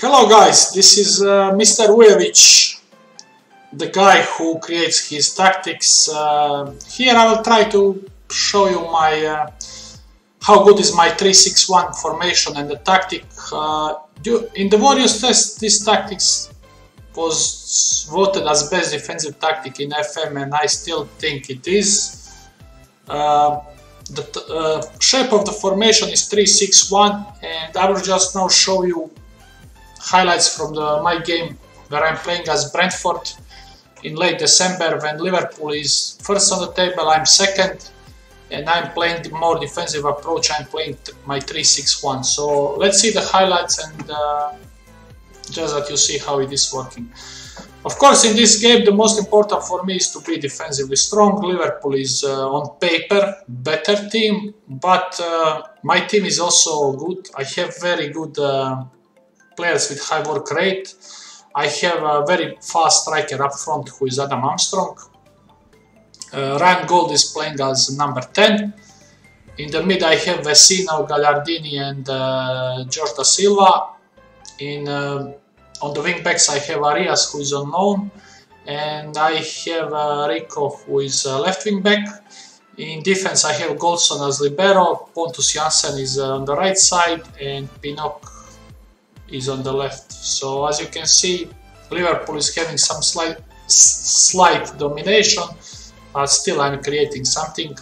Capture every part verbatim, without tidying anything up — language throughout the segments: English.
Hello guys, this is uh, Mister Vujovic, the guy who creates his tactics. Uh, here I will try to show you my uh, how good is my three six one formation and the tactic. Uh, in the Warriors test, this tactics was voted as best defensive tactic in F M, and I still think it is. Uh, the uh, shape of the formation is three six one, and I will just now show you highlights from the, my game where I'm playing as Brentford in late December when Liverpool is first on the table, I'm second, and I'm playing the more defensive approach. I'm playing my three six one. So let's see the highlights and uh, just that you see how it is working. Of course, in this game the most important for me is to be defensively strong. Liverpool is uh, on paper better team, but uh, my team is also good. I have very good uh, players with high work rate. I have a very fast striker up front who is Adam Armstrong. Uh, Ryan Gold is playing as number ten. In the mid I have Vecino, Gagliardini and uh, Jorge da Silva. In, uh, on the wing backs I have Arias who is unknown, and I have uh, Rico who is uh, left wing back. In defense I have Goldson as libero, Pontus Janssen is uh, on the right side, and Pinnock is on the left. So as you can see, Liverpool is having some slight, slight domination, but still I'm creating something.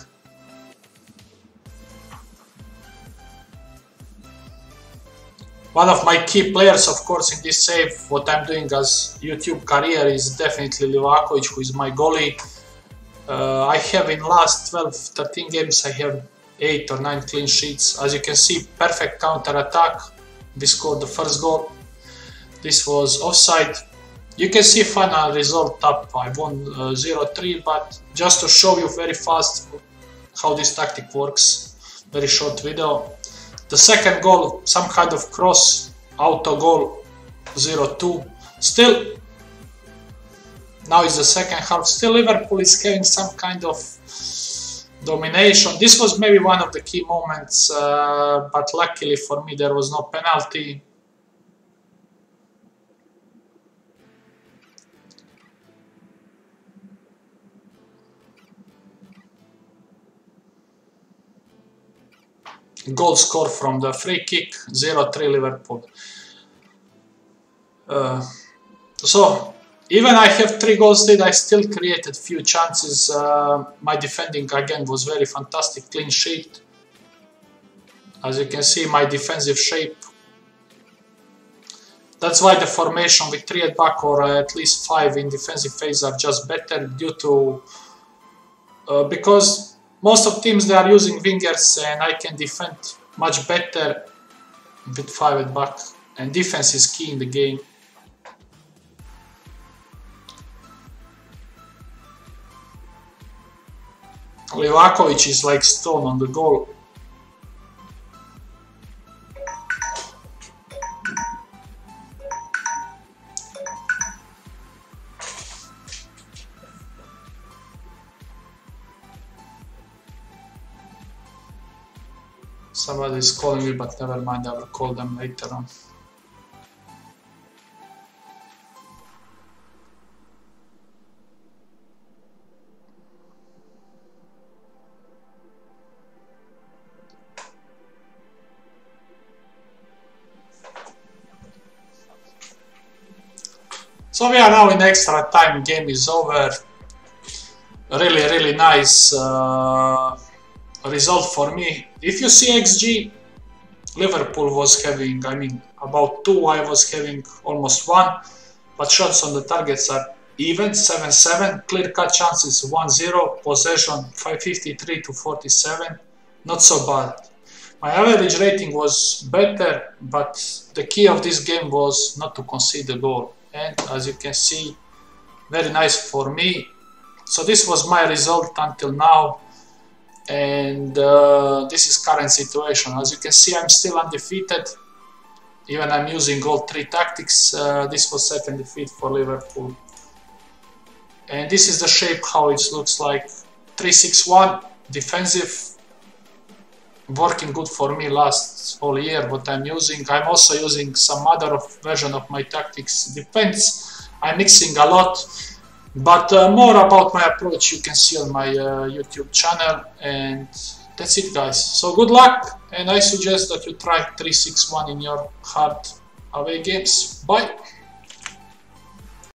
One of my key players, of course, in this save, what I'm doing as YouTube career is definitely Livakovic, who is my goalie. Uh, I have in last twelve thirteen games, I have eight or nine clean sheets. As you can see, perfect counter attack. We scored the first goal. This was offside. You can see final result up. I won zero three, uh, but just to show you very fast how this tactic works, very short video. The second goal, some kind of cross, auto goal, zero two. Still, now is the second half. Still, Liverpool is having some kind of domination. This was maybe one of the key moments, uh, but luckily for me there was no penalty. Goal score from the free kick, zero three Liverpool. Uh, so even I have three goals lead, I still created few chances. Uh, my defending again was very fantastic, clean sheet. As you can see, my defensive shape. That's why the formation with three at back or at least five in defensive phase are just better, due to uh, because most of teams they are using wingers, and I can defend much better with five at back, and defense is key in the game. Livakovic is like stone on the goal. Somebody is calling me, but never mind, I will call them later on. So we are now in extra time, game is over. Really, really nice uh, result for me. If you see X G, Liverpool was having, I mean, about two, I was having almost one, but shots on the targets are even, seven seven, clear-cut chances one zero, possession five fifty-three to forty-seven, not so bad. My average rating was better, but the key of this game was not to concede the goal. And as you can see, very nice for me. So this was my result until now, and uh, this is current situation. As you can see, I'm still undefeated, even I'm using all three tactics. Uh, this was second defeat for Liverpool, and this is the shape how it looks like. Three six one defensive, working good for me last whole year, what I'm using. I'm also using some other version of my tactics, depends. I'm mixing a lot, but uh, more about my approach you can see on my uh, YouTube channel, and that's it, guys. So good luck, and I suggest that you try three six one in your hard away games. Bye!